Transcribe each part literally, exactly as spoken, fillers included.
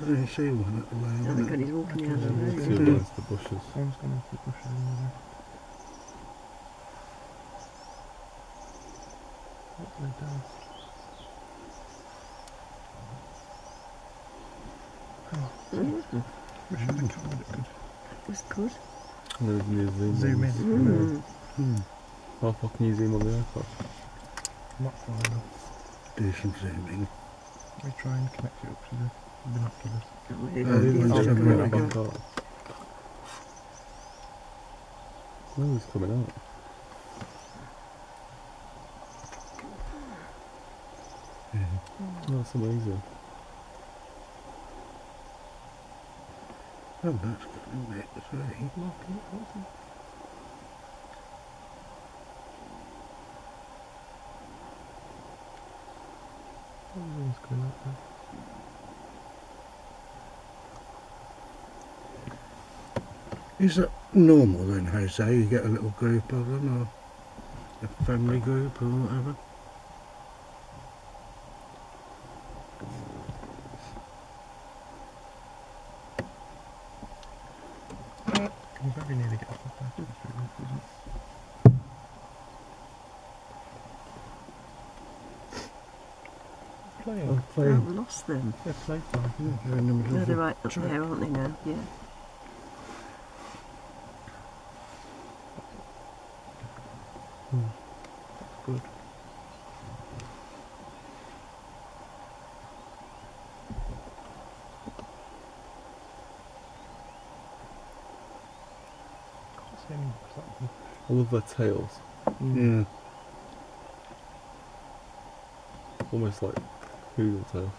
I see one at the Oh my moment. God, he's walking down the Two road. against the bushes. One's gone into the bushes on the left. Hopefully it does. Oh, Mm. wish I had a camera that could That was good. And there's new zoom. zoom in. Mm. Hmm. How far can you zoom on the iPad? Not far enough. Do some zooming. We try and connect it up to the binoculars. Oh, really Uh, good. it Yes, was good somewhere work. back out. Oh, he's coming out. Yeah. Oh, that's amazing. Oh, that's good, isn't it? It's really. Everything's going up there. Is that normal then, Jose? You get a little group of them, or a family group, or whatever? Can very nearly get off the battery through this, isn't it? Playing. Oh, Oh, playing. we lost them. They're playtime. Yeah, they're in the middle No, of they're the right up track. there, aren't they now? Yeah. That's good. Can't see any marks that much. I love their tails. Yeah. Almost like poodle tail.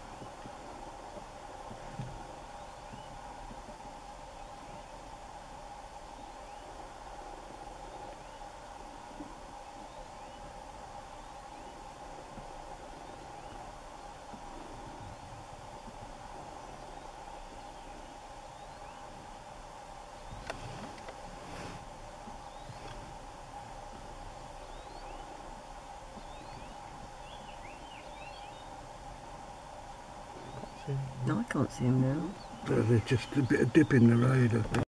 Can't see any. No, I can't see him now. So there's just a bit of dip in the road, I think.